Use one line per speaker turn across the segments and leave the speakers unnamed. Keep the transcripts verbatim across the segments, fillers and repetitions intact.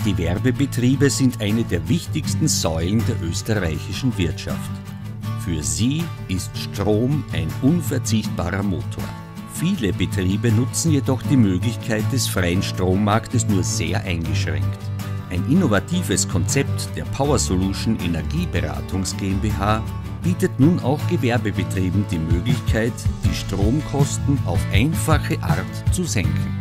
Gewerbebetriebe sind eine der wichtigsten Säulen der österreichischen Wirtschaft. Für sie ist Strom ein unverzichtbarer Motor. Viele Betriebe nutzen jedoch die Möglichkeit des freien Strommarktes nur sehr eingeschränkt. Ein innovatives Konzept der Power Solution Energieberatungs GmbH bietet nun auch Gewerbebetrieben die Möglichkeit, die Stromkosten auf einfache Art zu senken.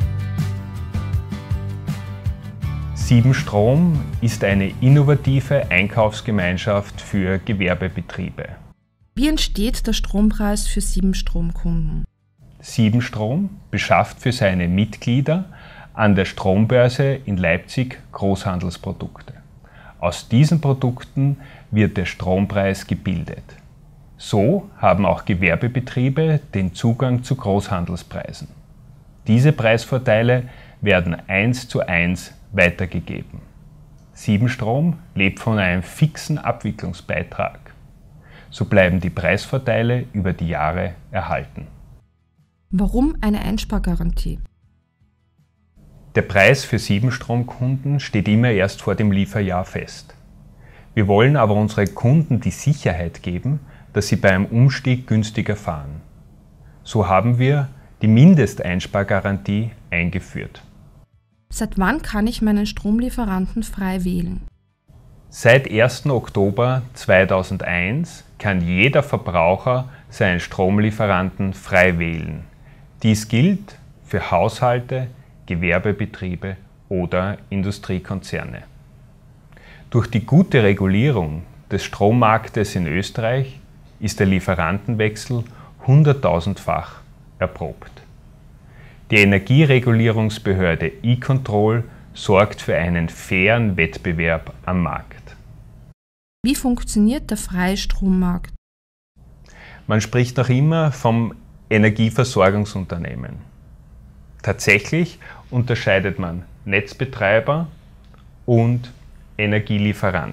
Siebenstrom ist eine innovative Einkaufsgemeinschaft für Gewerbebetriebe.
Wie entsteht der Strompreis für Siebenstrom-Kunden?
Siebenstrom beschafft für seine Mitglieder an der Strombörse in Leipzig Großhandelsprodukte. Aus diesen Produkten wird der Strompreis gebildet. So haben auch Gewerbebetriebe den Zugang zu Großhandelspreisen. Diese Preisvorteile werden eins zu eins weitergegeben. Siebenstrom lebt von einem fixen Abwicklungsbeitrag. So bleiben die Preisvorteile über die Jahre erhalten.
Warum eine Einspargarantie?
Der Preis für Siebenstromkunden steht immer erst vor dem Lieferjahr fest. Wir wollen aber unseren Kunden die Sicherheit geben, dass sie beim Umstieg günstiger fahren. So haben wir die Mindesteinspargarantie eingeführt.
Seit wann kann ich meinen Stromlieferanten frei wählen?
Seit ersten Oktober zweitausendeins kann jeder Verbraucher seinen Stromlieferanten frei wählen. Dies gilt für Haushalte, Gewerbebetriebe oder Industriekonzerne. Durch die gute Regulierung des Strommarktes in Österreich ist der Lieferantenwechsel hunderttausendfach erprobt. Die Energieregulierungsbehörde E-Control sorgt für einen fairen Wettbewerb am Markt.
Wie funktioniert der freie Strommarkt?
Man spricht noch immer vom Energieversorgungsunternehmen. Tatsächlich unterscheidet man Netzbetreiber und Energielieferant.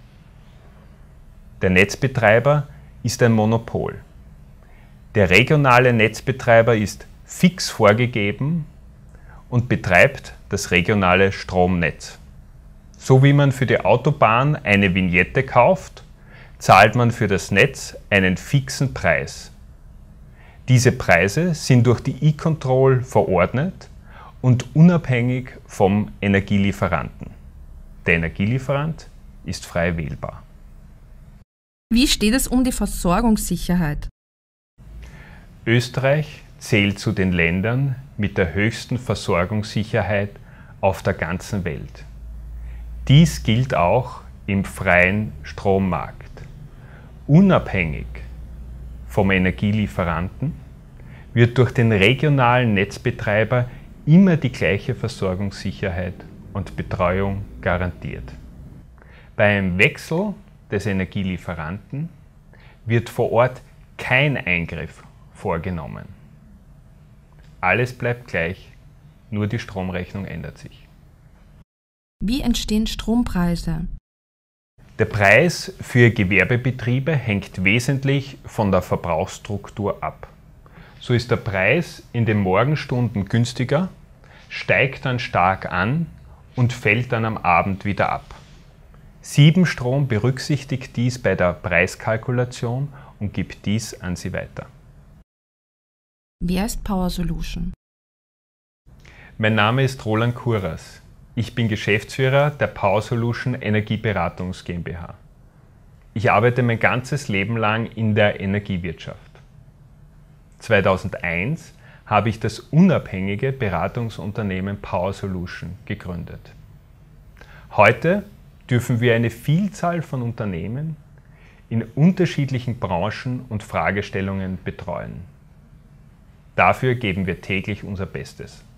Der Netzbetreiber ist ein Monopol. Der regionale Netzbetreiber ist fix vorgegeben und betreibt das regionale Stromnetz. So wie man für die Autobahn eine Vignette kauft, zahlt man für das Netz einen fixen Preis. Diese Preise sind durch die E-Control verordnet und unabhängig vom Energielieferanten. Der Energielieferant ist frei wählbar.
Wie steht es um die Versorgungssicherheit?
Österreich zählt zu den Ländern mit der höchsten Versorgungssicherheit auf der ganzen Welt. Dies gilt auch im freien Strommarkt. Unabhängig vom Energielieferanten wird durch den regionalen Netzbetreiber immer die gleiche Versorgungssicherheit und Betreuung garantiert. Beim Wechsel des Energielieferanten wird vor Ort kein Eingriff vorgenommen. Alles bleibt gleich, nur die Stromrechnung ändert sich.
Wie entstehen Strompreise?
Der Preis für Gewerbebetriebe hängt wesentlich von der Verbrauchsstruktur ab. So ist der Preis in den Morgenstunden günstiger, steigt dann stark an und fällt dann am Abend wieder ab. Siebenstrom berücksichtigt dies bei der Preiskalkulation und gibt dies an Sie weiter.
Wer ist Power Solution?
Mein Name ist Roland Kuras. Ich bin Geschäftsführer der Power Solution Energieberatungs GmbH. Ich arbeite mein ganzes Leben lang in der Energiewirtschaft. zweitausendeins habe ich das unabhängige Beratungsunternehmen Power Solution gegründet. Heute dürfen wir eine Vielzahl von Unternehmen in unterschiedlichen Branchen und Fragestellungen betreuen. Dafür geben wir täglich unser Bestes.